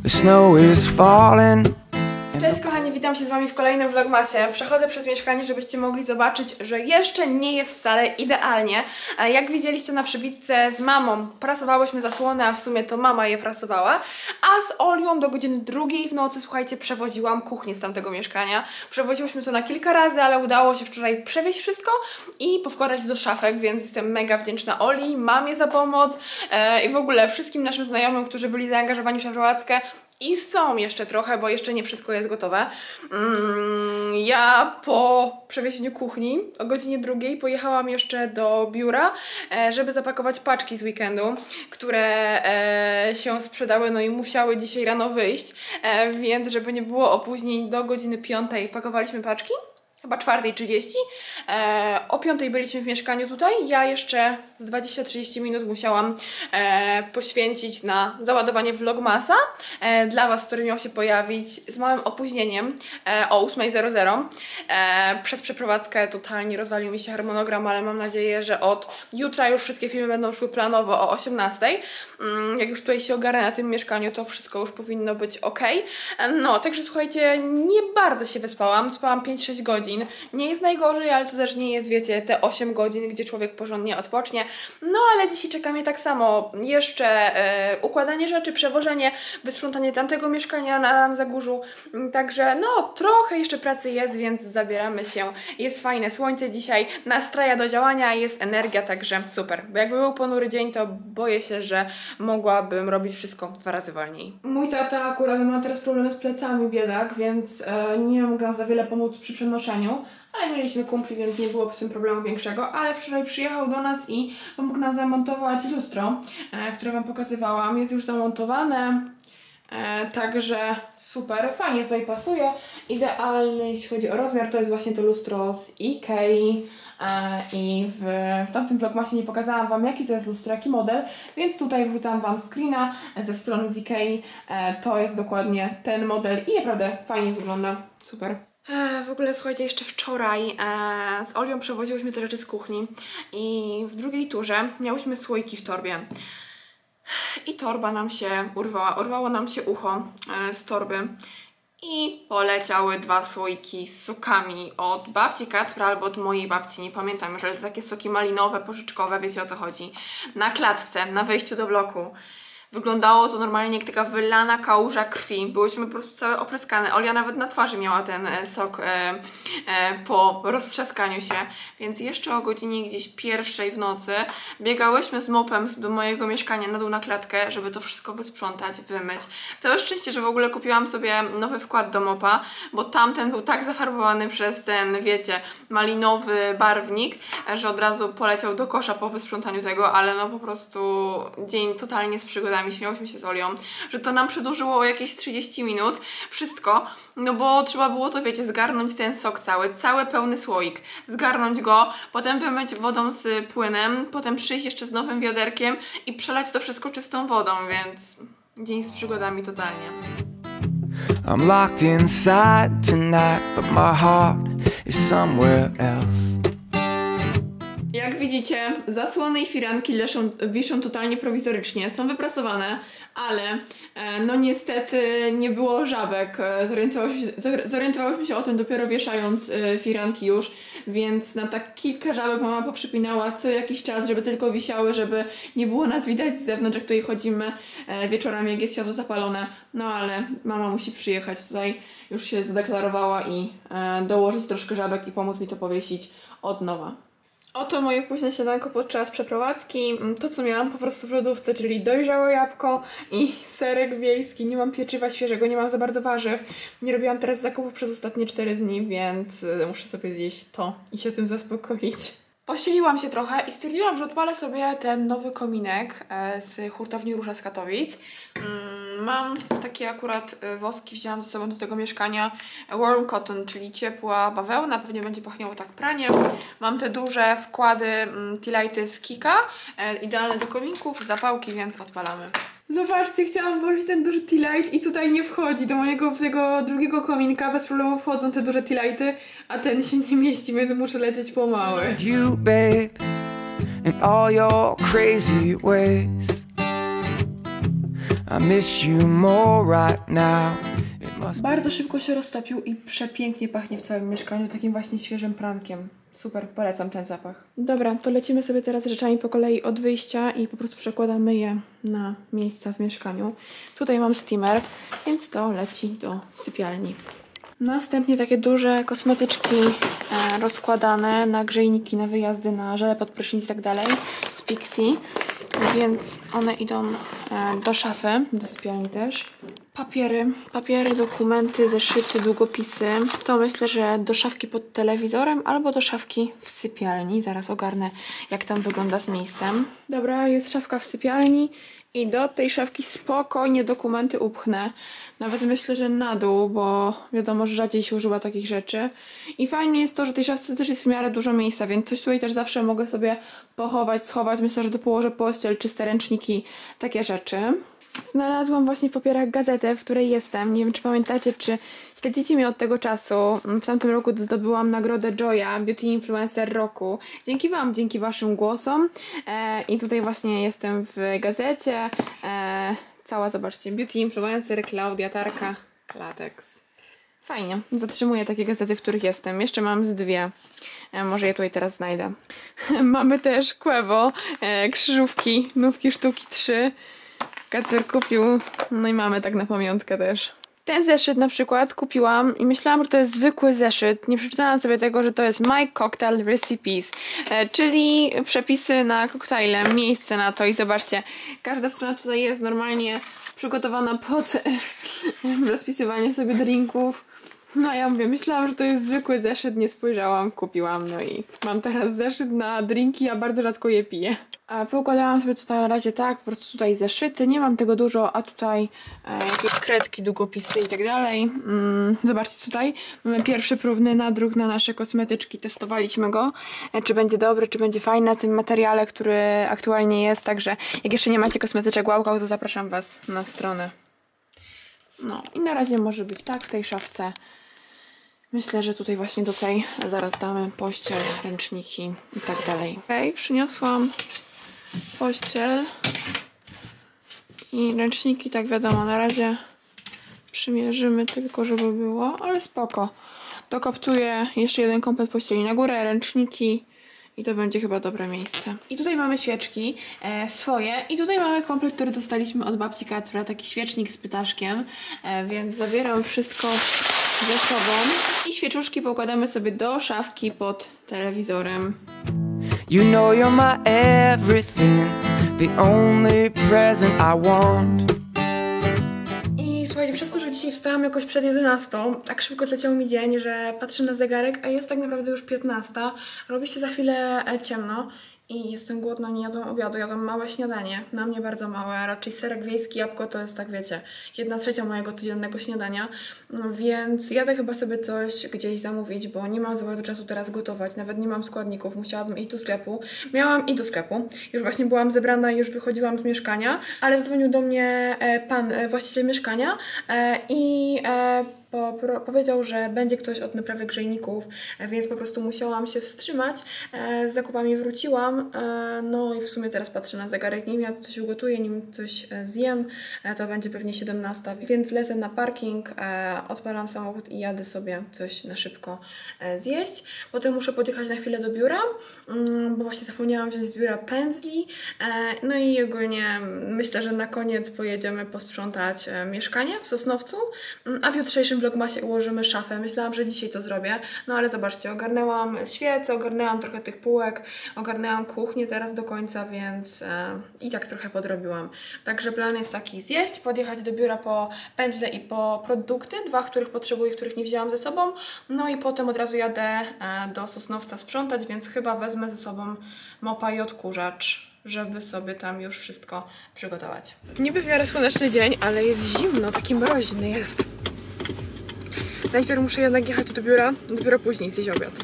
The snow is falling. Cześć kochani, witam się z wami w kolejnym vlogmasie. Przechodzę przez mieszkanie, żebyście mogli zobaczyć, że jeszcze nie jest wcale idealnie. Jak widzieliście na przybitce, z mamą prasowałyśmy zasłony, a w sumie to mama je prasowała. A z Olią do godziny 2 w nocy, słuchajcie, przewoziłam kuchnię z tamtego mieszkania. Przewoziłyśmy to na kilka razy, ale udało się wczoraj przewieźć wszystko i powkładać do szafek, więc jestem mega wdzięczna Oli, mamie za pomoc i w ogóle wszystkim naszym znajomym, którzy byli zaangażowani w przeprowadzkę. I są jeszcze trochę, bo jeszcze nie wszystko jest gotowe. Ja po przewiezieniu kuchni o godzinie 2 pojechałam jeszcze do biura, żeby zapakować paczki z weekendu, które się sprzedały, no i musiały dzisiaj rano wyjść, więc żeby nie było opóźnień, do godziny 5 pakowaliśmy paczki. Chyba 4:30. O 5 byliśmy w mieszkaniu tutaj. Ja jeszcze z 20-30 minut musiałam poświęcić na załadowanie vlogmasa dla was, który miał się pojawić z małym opóźnieniem o 8:00. Przez przeprowadzkę totalnie rozwalił mi się harmonogram, ale mam nadzieję, że od jutra już wszystkie filmy będą szły planowo o 18:00. Jak już tutaj się ogarnę na tym mieszkaniu, to wszystko już powinno być ok. No, także słuchajcie, nie bardzo się wyspałam. Spałam 5-6 godzin. Nie jest najgorzej, ale to też nie jest, wiecie, te 8 godzin, gdzie człowiek porządnie odpocznie. No, ale dzisiaj czeka mnie tak samo. Jeszcze układanie rzeczy, przewożenie, wysprzątanie tamtego mieszkania na Zagórzu. Także, no, trochę jeszcze pracy jest, więc zabieramy się. Jest fajne słońce dzisiaj, nastraja do działania, jest energia, także super. Bo jakby był ponury dzień, to boję się, że mogłabym robić wszystko 2 razy wolniej. Mój tata akurat ma teraz problemy z plecami, biedak, więc nie mogę za wiele pomóc przy przenoszeniu. Ale mieliśmy kumpli, więc nie było z tym problemu większego. Ale wczoraj przyjechał do nas i pomógł nam zamontować lustro, które wam pokazywałam. Jest już zamontowane, także super, fajnie tutaj pasuje. Idealny, jeśli chodzi o rozmiar, to jest właśnie to lustro z Ikei. I w tamtym vlogmasie nie pokazałam wam, jaki to jest lustro, jaki model, więc tutaj wrzucam wam screena ze strony z Ikei. To jest dokładnie ten model i naprawdę fajnie wygląda, super. W ogóle słuchajcie, jeszcze wczoraj z Olią przewoziłyśmy te rzeczy z kuchni i w drugiej turze miałyśmy słoiki w torbie. I torba nam się urwało nam się ucho z torby. I poleciały 2 słoiki z sokami od babci Kacpra albo od mojej babci, nie pamiętam już, ale to takie soki malinowe, porzeczkowe, wiecie o co chodzi. Na klatce, na wejściu do bloku. Wyglądało to normalnie jak taka wylana kałuża krwi. Byłyśmy po prostu całe opryskane. Olia nawet na twarzy miała ten sok po roztrzaskaniu się. Więc jeszcze o godzinie gdzieś 1:00 w nocy biegałyśmy z mopem do mojego mieszkania na dół na klatkę, żeby to wszystko wysprzątać, wymyć. Całe szczęście, że w ogóle kupiłam sobie nowy wkład do mopa, bo tamten był tak zafarbowany przez ten, wiecie, malinowy barwnik, że od razu poleciał do kosza po wysprzątaniu tego, ale no po prostu dzień totalnie z przygodami. Śmiałyśmy się z Olią, że to nam przedłużyło o jakieś 30 minut wszystko, no bo trzeba było to, wiecie, zgarnąć ten sok cały pełny słoik, zgarnąć go, potem wymyć wodą z płynem, potem przyjść jeszcze z nowym wiaderkiem i przelać to wszystko czystą wodą, więc dzień z przygodami totalnie. I'm locked inside tonight, but my heart is somewhere else. Jak widzicie, zasłony i firanki wiszą totalnie prowizorycznie, są wyprasowane, ale no niestety nie było żabek. Zorientowałyśmy się o tym dopiero wieszając firanki już, więc na tak kilka żabek mama poprzypinała co jakiś czas, żeby tylko wisiały, żeby nie było nas widać z zewnątrz, jak tutaj chodzimy wieczorami, jak jest światło zapalone. No ale mama musi przyjechać tutaj, już się zadeklarowała i dołożyć troszkę żabek i pomóc mi to powiesić od nowa. Oto moje późne śniadanko podczas przeprowadzki. To, co miałam po prostu w lodówce, czyli dojrzałe jabłko i serek wiejski. Nie mam pieczywa świeżego, nie mam za bardzo warzyw. Nie robiłam teraz zakupów przez ostatnie 4 dni, więc muszę sobie zjeść to i się tym zaspokoić. Pościeliłam się trochę i stwierdziłam, że odpalę sobie ten nowy kominek z hurtowni Róża z Katowic. Mam takie akurat woski, wzięłam ze sobą do tego mieszkania warm cotton, czyli ciepła bawełna, pewnie będzie pachniało tak pranie. Mam te duże wkłady T-lighty z Kika, idealne do kominków, zapałki, więc odpalamy. Zobaczcie, chciałam włożyć ten duży T-light i tutaj nie wchodzi. Do mojego tego drugiego kominka bez problemu wchodzą te duże T-lighty, a ten się nie mieści, więc muszę lecieć po mały. You, babe, and all your crazy ways. I miss you more right now. Bardzo szybko się roztopił i przepięknie pachnie w całym mieszkaniu, takim właśnie świeżym prankiem. Super, polecam ten zapach. Dobra, to lecimy sobie teraz rzeczami po kolei od wyjścia i po prostu przekładamy je na miejsca w mieszkaniu. Tutaj mam steamer, więc to leci do sypialni. Następnie takie duże kosmetyczki rozkładane na grzejniki, na wyjazdy, na żele pod prysznic i tak dalej z Pixi, więc one idą do szafy, do sypialni też. Papiery, dokumenty, zeszyty, długopisy. To myślę, że do szafki pod telewizorem albo do szafki w sypialni. Zaraz ogarnę, jak tam wygląda z miejscem. Dobra, jest szafka w sypialni i do tej szafki spokojnie dokumenty upchnę. Nawet myślę, że na dół, bo wiadomo, że rzadziej się używa takich rzeczy. I fajnie jest to, że w tej szafce też jest w miarę dużo miejsca, więc coś tutaj też zawsze mogę sobie pochować, schować. Myślę, że tu położę pościel, czyste ręczniki, takie rzeczy. Znalazłam właśnie w papierach gazetę, w której jestem. Nie wiem, czy pamiętacie, czy śledzicie mnie od tego czasu. W tamtym roku zdobyłam nagrodę Joya, Beauty Influencer Roku. Dzięki Wam, dzięki Waszym głosom. I tutaj właśnie jestem w gazecie. Cała, zobaczcie, Beauty Influencer, Klaudia Tarka, Klatex. Fajnie, zatrzymuję takie gazety, w których jestem. Jeszcze mam z dwie. Może je tutaj teraz znajdę. Mamy też Quevo, krzyżówki, nówki sztuki 3. Kacper kupił, no i mamy tak na pamiątkę też. Ten zeszyt na przykład kupiłam i myślałam, że to jest zwykły zeszyt. Nie przeczytałam sobie tego, że to jest My Cocktail Recipes, czyli przepisy na koktajle, miejsce na to i zobaczcie, każda strona tutaj jest normalnie przygotowana pod rozpisywanie sobie drinków. No ja mówię, myślałam, że to jest zwykły zeszyt, nie spojrzałam, kupiłam, no i mam teraz zeszyt na drinki, ja bardzo rzadko je piję. Poukładałam sobie tutaj na razie tak, po prostu tutaj zeszyty, nie mam tego dużo, a tutaj jakieś kredki, długopisy i tak dalej. Zobaczcie tutaj, mamy pierwszy próbny nadruk na nasze kosmetyczki, testowaliśmy go, czy będzie dobry, czy będzie fajny na tym materiale, który aktualnie jest, także jak jeszcze nie macie kosmetyczek Łałkał, to zapraszam Was na stronę. No i na razie może być tak w tej szafce. Myślę, że tutaj właśnie do tej zaraz damy pościel, ręczniki i tak dalej. Okej, przyniosłam pościel i ręczniki, tak wiadomo, na razie przymierzymy tylko, żeby było, ale spoko. Dokoptuję jeszcze jeden komplet pościeli na górę, ręczniki i to będzie chyba dobre miejsce. I tutaj mamy świeczki swoje i tutaj mamy komplet, który dostaliśmy od babci Kacpra, taki świecznik z pytaszkiem, więc zabieram wszystko ze sobą i świeczuszki pokładamy sobie do szafki pod telewizorem. You know you're my everything, the only present I want. I słuchajcie, przez to, że dzisiaj wstałam jakoś przed 11, tak szybko zleciał mi dzień, że patrzę na zegarek, a jest tak naprawdę już 15. Robi się za chwilę ciemno. I jestem głodna, nie jadłam obiadu, jadłam małe śniadanie, na mnie bardzo małe, raczej serek wiejski, jabłko to jest tak wiecie, 1/3 mojego codziennego śniadania, więc jadę chyba sobie coś gdzieś zamówić, bo nie mam za bardzo czasu teraz gotować, nawet nie mam składników, musiałabym iść do sklepu, miałam iść do sklepu, już właśnie byłam zebrana i już wychodziłam z mieszkania, ale zadzwonił do mnie pan właściciel mieszkania i powiedział, że będzie ktoś od naprawy grzejników, więc po prostu musiałam się wstrzymać. Z zakupami wróciłam, no i w sumie teraz patrzę na zegarek, nim ja coś ugotuję, nim coś zjem, to będzie pewnie 17, więc lecę na parking, odpalam samochód i jadę sobie coś na szybko zjeść. Potem muszę podjechać na chwilę do biura, bo właśnie zapomniałam wziąć z biura pędzli, no i ogólnie myślę, że na koniec pojedziemy posprzątać mieszkanie w Sosnowcu, a w jutrzejszym vlogmasie ułożymy szafę. Myślałam, że dzisiaj to zrobię, no ale zobaczcie, ogarnęłam świece, ogarnęłam trochę tych półek, ogarnęłam kuchnię teraz do końca, więc i tak trochę podrobiłam. Także plan jest taki: zjeść, podjechać do biura po pędzle i po produkty, 2, których potrzebuję, których nie wzięłam ze sobą, no i potem od razu jadę do Sosnowca sprzątać, więc chyba wezmę ze sobą mopa i odkurzacz, żeby sobie tam już wszystko przygotować. Niby w miarę słoneczny dzień, ale jest zimno, taki mroźny jest. Najpierw muszę jednak jechać do biura, dopiero później zjeść obiad.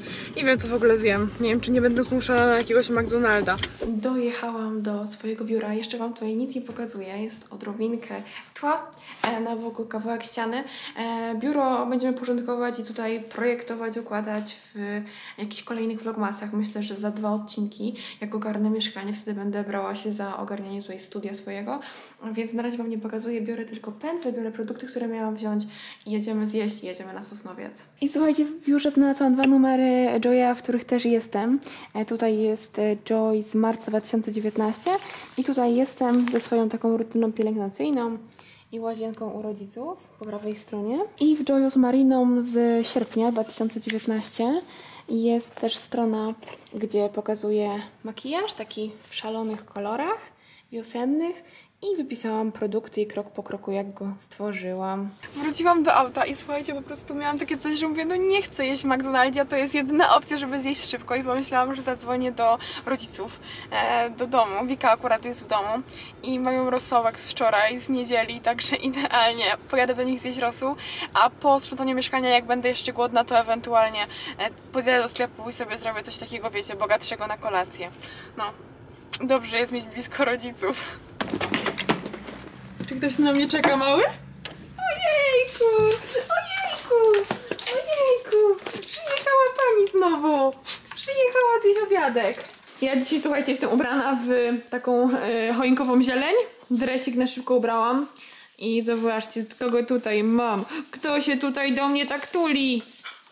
Nie wiem, co w ogóle zjem. Nie wiem, czy nie będę zmuszona na jakiegoś McDonalda. Dojechałam do swojego biura. Jeszcze wam tutaj nic nie pokazuję. Jest odrobinkę tła, na boku kawałek ściany. Biuro będziemy porządkować i tutaj projektować, układać w jakichś kolejnych vlogmasach. Myślę, że za 2 odcinki, jak ogarnę mieszkanie, wtedy będę brała się za ogarnianie tutaj studia swojego. Więc na razie wam nie pokazuję. Biorę tylko pędzle, biorę produkty, które miałam wziąć i jedziemy zjeść i jedziemy na Sosnowiec. I słuchajcie, w biurze znalazłam 2 numery Joya, w których też jestem. Tutaj jest Joy z marca 2019 i tutaj jestem ze swoją taką rutyną pielęgnacyjną i łazienką u rodziców po prawej stronie. I w Joyu z Mariną z sierpnia 2019 jest też strona, gdzie pokazuję makijaż, taki w szalonych kolorach wiosennych. I wypisałam produkty i krok po kroku, jak go stworzyłam. Wróciłam do auta i słuchajcie, po prostu miałam takie coś, że mówię, no nie chcę jeść w McDonaldzie, a to jest jedyna opcja, żeby zjeść szybko. I pomyślałam, że zadzwonię do rodziców, do domu. Wika akurat jest w domu i mają rosołek z wczoraj, z niedzieli, także idealnie. Pojadę do nich zjeść rosół, a po sprzątaniu mieszkania, jak będę jeszcze głodna, to ewentualnie podjadę do sklepu i sobie zrobię coś takiego, wiecie, bogatszego na kolację. No, dobrze jest mieć blisko rodziców. Czy ktoś na mnie czeka, mały? Ojejku! Ojejku! Ojejku! Przyjechała pani znowu! Przyjechała zjeść obiadek. Ja dzisiaj, słuchajcie, jestem ubrana w taką choinkową zieleń. Dresik na szybko ubrałam. I zobaczcie, kogo tutaj mam. Kto się tutaj do mnie tak tuli?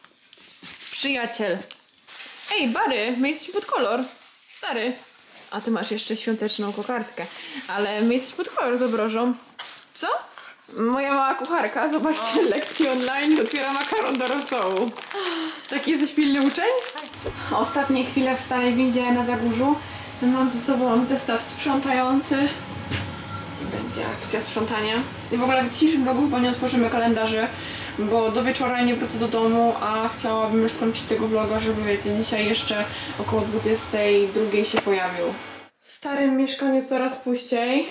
Przyjaciel. Ej, Bary, my jesteśmy pod kolor. Stary. A ty masz jeszcze świąteczną kokardkę. Ale my jesteśmy pod kolor z obrożą. Co? Moja mała kucharka, zobaczcie, lekcje online, otwiera makaron do rosołu. Taki jesteś pilny uczeń? Ostatnie chwile w starej windzie na Zagórzu. Mam ze sobą zestaw sprzątający. Będzie akcja sprzątania. I w ogóle w dzisiejszym vlogu chyba nie otworzymy kalendarzy, bo do wieczora nie wrócę do domu, a chciałabym już skończyć tego vloga, żeby, wiecie, dzisiaj jeszcze około 22 się pojawił. W starym mieszkaniu coraz puściej.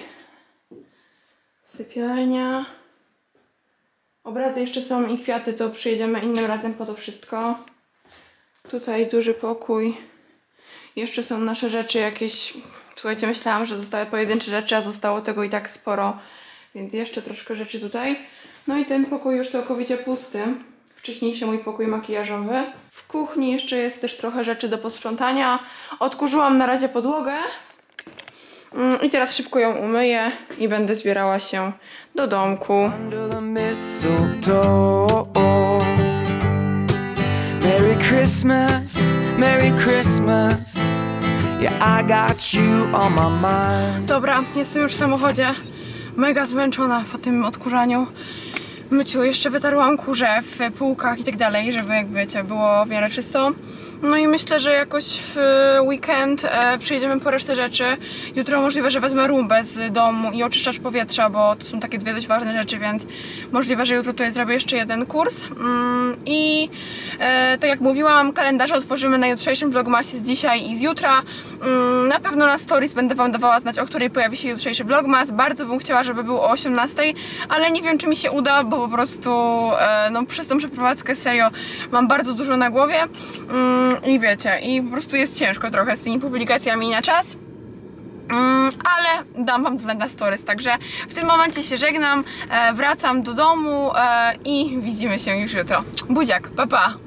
Sypialnia. Obrazy jeszcze są i kwiaty, to przyjedziemy innym razem po to wszystko. Tutaj duży pokój. Jeszcze są nasze rzeczy jakieś. Słuchajcie, myślałam, że zostały pojedyncze rzeczy, a zostało tego i tak sporo. Więc jeszcze troszkę rzeczy tutaj. No i ten pokój już całkowicie pusty. Wcześniejszy mój pokój makijażowy. W kuchni jeszcze jest też trochę rzeczy do posprzątania. Odkurzyłam na razie podłogę. I teraz szybko ją umyję i będę zbierała się do domku. Under the mistletoe. Merry Christmas, Merry Christmas. Yeah, I got you on my mind. Dobra, jestem już w samochodzie. Mega zmęczona po tym odkurzaniu. Myciu, jeszcze wytarłam kurze w półkach i tak dalej, żeby, jak wiecie, było w miarę czysto. No i myślę, że jakoś w weekend przyjedziemy po resztę rzeczy. Jutro możliwe, że wezmę rumbę z domu i oczyszczacz powietrza, bo to są takie 2 dość ważne rzeczy, więc możliwe, że jutro tutaj zrobię jeszcze jeden kurs. I tak jak mówiłam, kalendarze otworzymy na jutrzejszym vlogmasie z dzisiaj i z jutra. Na pewno na stories będę wam dawała znać, o której pojawi się jutrzejszy vlogmas. Bardzo bym chciała, żeby był o 18, ale nie wiem, czy mi się uda, bo po prostu no, przez tą przeprowadzkę serio mam bardzo dużo na głowie. I wiecie, i po prostu jest ciężko trochę z tymi publikacjami na czas. Ale dam wam to znać na stories, także w tym momencie się żegnam, wracam do domu i widzimy się już jutro. Buziak, pa pa!